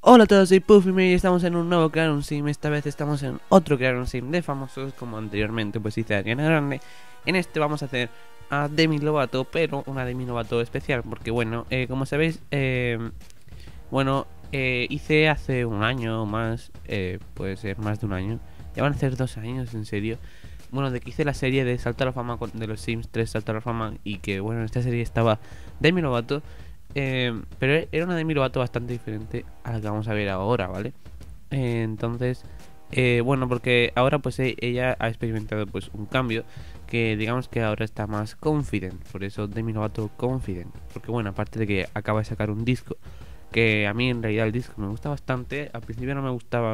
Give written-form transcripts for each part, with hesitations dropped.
Hola a todos, soy Puffy y estamos en un nuevo Crear un Sim. Esta vez estamos en otro Crear un Sim de famosos, como anteriormente pues hice a Ariana Grande. En este vamos a hacer a Demi Lovato, pero una Demi Lovato especial, porque bueno, como sabéis, hice hace un año o más, puede ser más de un año, ya van a ser 2 años en serio. Bueno, de que hice la serie de Salto a la Fama de los Sims 3 Salto a la Fama, y que bueno, en esta serie estaba Demi Lovato. Pero era una Demi Lovato bastante diferente a la que vamos a ver ahora, ¿vale? Entonces, bueno, porque ahora pues ella ha experimentado pues un cambio que digamos que ahora está más confident. Por eso Demi Lovato confident. Porque bueno, aparte de que acaba de sacar un disco, que a mí en realidad el disco me gusta bastante. Al principio no me gustaba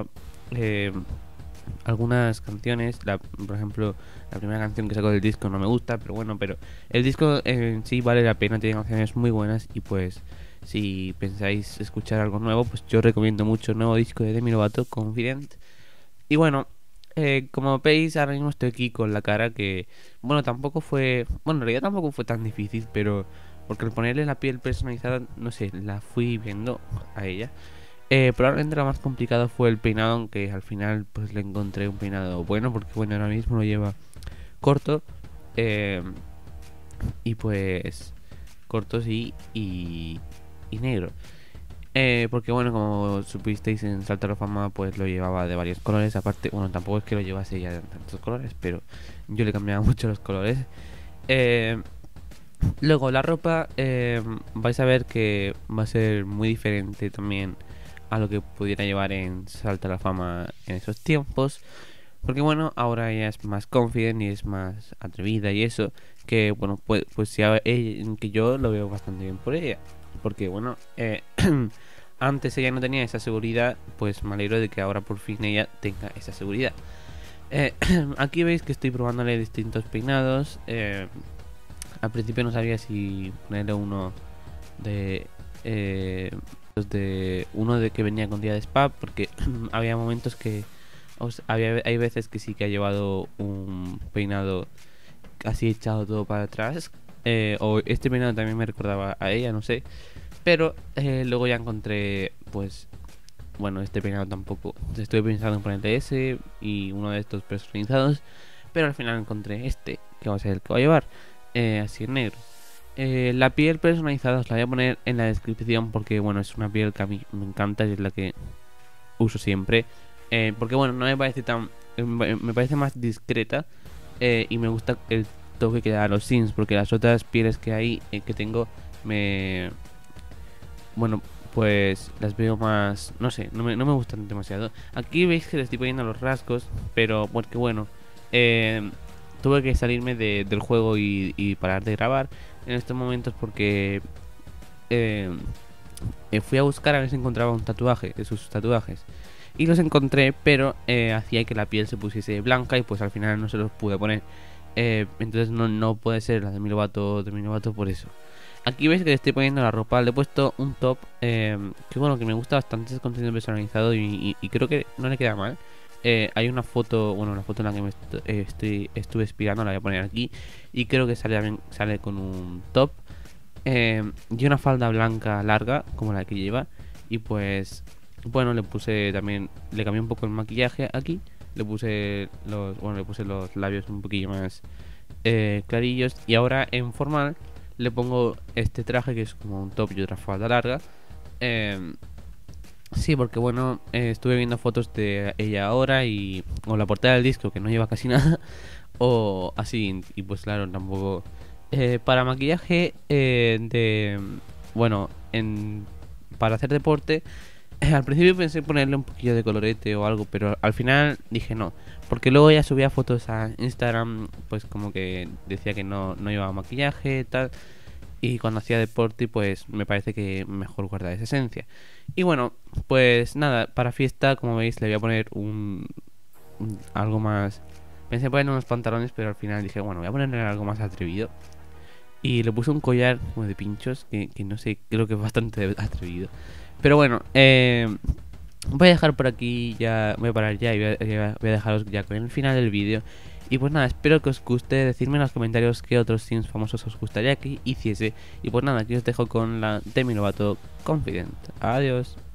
algunas canciones, por ejemplo, la primera canción que sacó del disco no me gusta, pero bueno, pero el disco en sí vale la pena, tiene canciones muy buenas. Y pues si pensáis escuchar algo nuevo, pues yo recomiendo mucho el nuevo disco de Demi Lovato, Confident. Y bueno, como veis, ahora mismo estoy aquí con la cara que, bueno, tampoco fue, bueno, en realidad tampoco fue tan difícil, pero porque al ponerle la piel personalizada, no sé, la fui viendo a ella. Probablemente lo más complicado fue el peinado, aunque al final pues le encontré un peinado bueno, porque bueno, ahora mismo lo lleva corto, eh, y pues corto sí, y negro. Porque bueno, como supisteis en Salto a la Fama, pues lo llevaba de varios colores. Aparte, bueno, tampoco es que lo llevase ya de tantos colores, pero yo le cambiaba mucho los colores. Eh, Luego la ropa, vais a ver que va a ser muy diferente también a lo que pudiera llevar en Salta a la Fama en esos tiempos. Porque bueno, ahora ella es más confident y es más atrevida y eso. Que bueno, pues ya que yo lo veo bastante bien por ella. Porque bueno, antes ella no tenía esa seguridad, pues me alegro de que ahora por fin ella tenga esa seguridad. Aquí veis que estoy probándole distintos peinados. Al principio no sabía si ponerle uno de uno de que venía con día de spa, porque había momentos que hay veces que sí que ha llevado un peinado casi echado todo para atrás, o este peinado también me recordaba a ella, no sé. Pero luego ya encontré, pues bueno, este peinado tampoco, estuve pensando en ponerle ese y uno de estos personalizados, pero al final encontré este, que va a ser el que va a llevar, así en negro. La piel personalizada os la voy a poner en la descripción, porque bueno, es una piel que a mí me encanta y es la que uso siempre. Porque bueno, no me parece tan, me parece más discreta, y me gusta el toque que da a los Sims, porque las otras pieles que hay, que tengo, me, bueno, pues las veo más, no sé, no me gustan demasiado. Aquí veis que le estoy poniendo los rasgos, pero porque bueno, eh, tuve que salirme del juego y parar de grabar en estos momentos, porque eh, fui a buscar a ver si encontraba un tatuaje de sus tatuajes. Y los encontré, pero hacía que la piel se pusiese blanca y pues al final no se los pude poner. Entonces no puede ser la de mi Lovato por eso. Aquí veis que le estoy poniendo la ropa, le he puesto un top, que bueno, que me gusta bastante, es contenido personalizado y creo que no le queda mal. Hay una foto, bueno, una foto en la que estuve inspirando, la voy a poner aquí. Y creo que sale con un top, y una falda blanca larga, como la que lleva. Y pues, bueno, le puse también, le cambié un poco el maquillaje aquí. Le puse los labios un poquillo más clarillos. Y ahora en formal le pongo este traje que es como un top y otra falda larga. Eh, sí, porque bueno, estuve viendo fotos de ella ahora y o la portada del disco que no lleva casi nada o así, y pues claro, tampoco para maquillaje, bueno, para hacer deporte. Al principio pensé ponerle un poquillo de colorete o algo, pero al final dije no, porque luego ya subía fotos a Instagram, pues como que decía que no llevaba maquillaje tal, y cuando hacía deporte pues me parece que mejor guardar esa esencia. Y bueno, pues nada, para fiesta, como veis, le voy a poner algo más. Pensé ponerle unos pantalones, pero al final dije, bueno, voy a ponerle algo más atrevido. Y le puse un collar como de pinchos, que no sé, creo que es bastante atrevido. Pero bueno, voy a dejar por aquí ya, voy a parar ya y voy a dejaros ya con el final del vídeo. Y pues nada, espero que os guste, decidme en los comentarios qué otros Sims famosos os gustaría que hiciese. Y pues nada, aquí os dejo con la Demi Lovato Confident. Adiós.